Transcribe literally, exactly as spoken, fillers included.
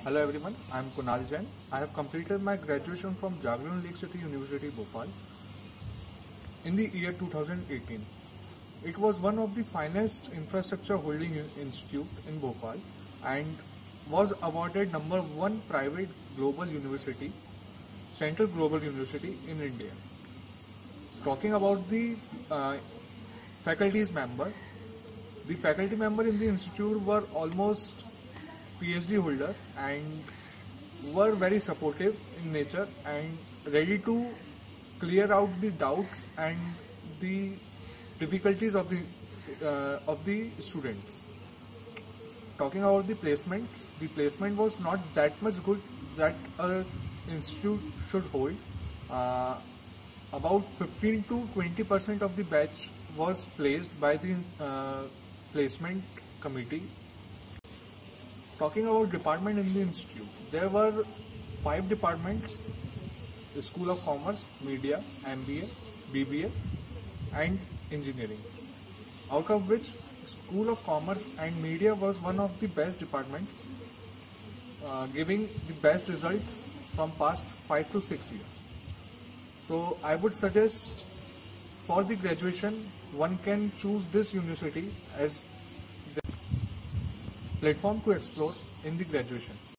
Hello everyone, I am Kunal Jain. I have completed my graduation from Jagran Lakecity University, Bhopal in the year two thousand eighteen. It was one of the finest infrastructure holding institute in Bhopal and was awarded number one private global university, Central Global University in India. Talking about the uh, faculty's member, the faculty member in the institute were almost PhD holder and were very supportive in nature and ready to clear out the doubts and the difficulties of the uh, of the students. Talking about the placement, the placement was not that much good that an institute should hold. Uh, about fifteen to twenty percent of the batch was placed by the uh, placement committee. Talking about department in the institute, there were five departments: the School of Commerce, Media, M B A, B B A and Engineering. Out of which School of Commerce and Media was one of the best departments, uh, giving the best results from past five to six years. So I would suggest for the graduation, one can choose this university as platform to explore in the graduation.